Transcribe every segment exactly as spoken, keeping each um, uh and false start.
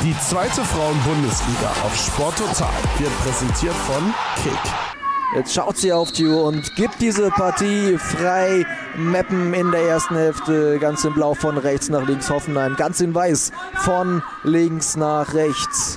Die zweite Frauen-Bundesliga auf Sport Total wird präsentiert von Kick. Jetzt schaut sie auf die Uhr und gibt diese Partie frei. Meppen in der ersten Hälfte ganz in Blau von rechts nach links. Hoffenheim ganz in Weiß von links nach rechts.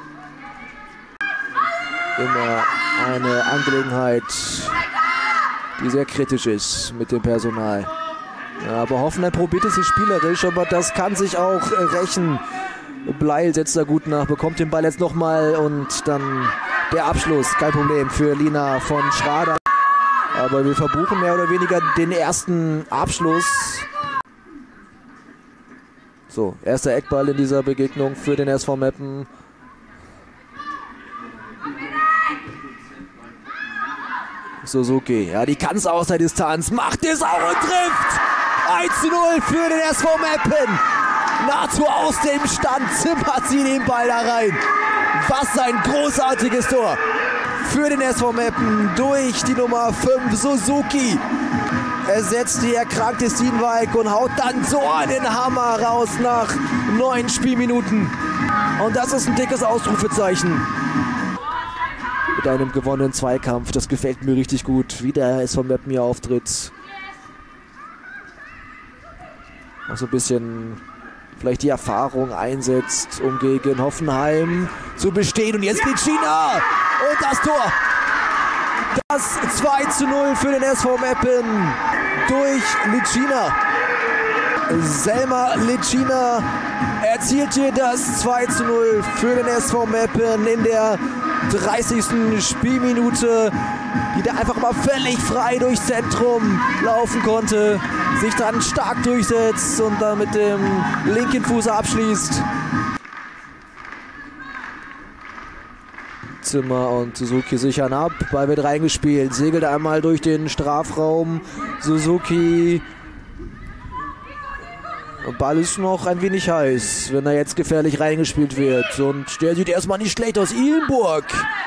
Immer eine Angelegenheit, die sehr kritisch ist mit dem Personal. Ja, aber Hoffenheim probiert es sich spielerisch, aber das kann sich auch rächen. Bleil setzt da gut nach, bekommt den Ball jetzt nochmal und dann der Abschluss. Kein Problem für Lina von Schrader. Aber wir verbuchen mehr oder weniger den ersten Abschluss. So, erster Eckball in dieser Begegnung für den S V Meppen. Suzuki, ja, die kann es aus der Distanz, macht es auch und trifft! eins zu null für den S V Meppen. Nahezu aus dem Stand zimmert sie den Ball da rein. Was ein großartiges Tor für den S V Meppen durch die Nummer fünf Suzuki. Ersetzt die erkrankte Steenwijk und haut dann so einen Hammer raus nach neun Spielminuten. Und das ist ein dickes Ausrufezeichen. Mit einem gewonnenen Zweikampf, das gefällt mir richtig gut, wie der S V Meppen hier auftritt. Auch so ein bisschen vielleicht die Erfahrung einsetzt, um gegen Hoffenheim zu bestehen. Und jetzt Licina und das Tor. Das zwei zu null für den S V Meppen durch Licina. Selma Licina erzielt hier das zwei zu null für den S V Meppen in der dreißigsten Spielminute, die da einfach mal völlig frei durchs Zentrum laufen konnte, sich dann stark durchsetzt und dann mit dem linken Fuß abschließt. Zimmer und Suzuki sichern ab, Ball wird reingespielt, segelt einmal durch den Strafraum, Suzuki. Ball ist noch ein wenig heiß, wenn er jetzt gefährlich reingespielt wird. Und der sieht erstmal nicht schlecht aus. Ihlenburg.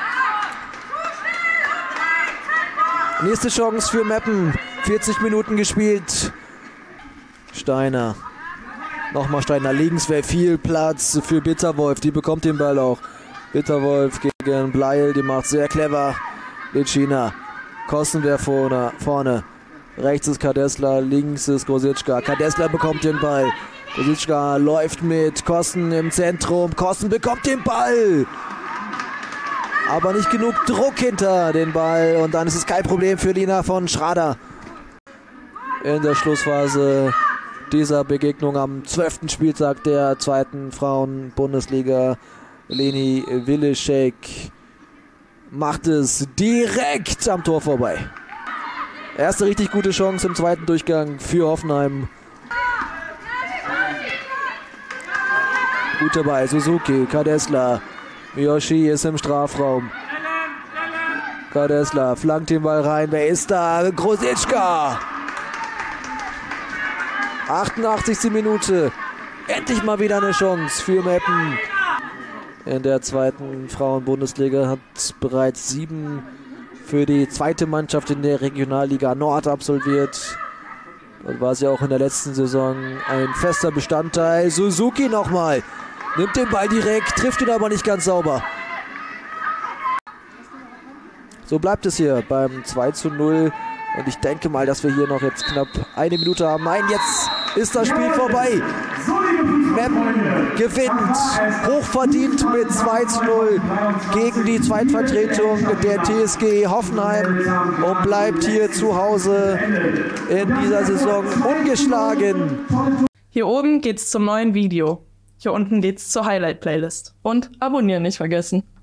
Nächste Chance für Meppen. vierzig Minuten gespielt. Steiner. Nochmal Steiner links. Wäre viel Platz für Bitterwolf. Die bekommt den Ball auch. Bitterwolf gegen Bleil. Die macht sehr clever. Licina. Kosten wäre vorne. vorne. Rechts ist Kadesla, links ist Grosicka. Kadesla bekommt den Ball. Grosicka läuft mit Kosten im Zentrum. Kosten bekommt den Ball. Aber nicht genug Druck hinter den Ball. Und dann ist es kein Problem für Lina von Schrader. In der Schlussphase dieser Begegnung am zwölften Spieltag der zweiten Frauen-Bundesliga. Leni Willischek macht es direkt am Tor vorbei. Erste richtig gute Chance im zweiten Durchgang für Hoffenheim. Gut dabei, Suzuki, Kadesla. Miyoshi ist im Strafraum. Kadesla flankt den Ball rein. Wer ist da? Grosicka. achtundachtzigste Minute. Endlich mal wieder eine Chance für Meppen. In der zweiten Frauen-Bundesliga hat bereits sieben für die zweite Mannschaft in der Regionalliga Nord absolviert. Und war sie auch in der letzten Saison ein fester Bestandteil. Suzuki nochmal. Nimmt den Ball direkt, trifft ihn aber nicht ganz sauber. So bleibt es hier beim zwei zu null. Und ich denke mal, dass wir hier noch jetzt knapp eine Minute haben. Nein, jetzt ist das Spiel vorbei. Meppen gewinnt hochverdient mit zwei zu null gegen die Zweitvertretung der T S G Hoffenheim und bleibt hier zu Hause in dieser Saison ungeschlagen. Hier oben geht's zum neuen Video. Hier unten geht's zur Highlight-Playlist. Und abonnieren nicht vergessen.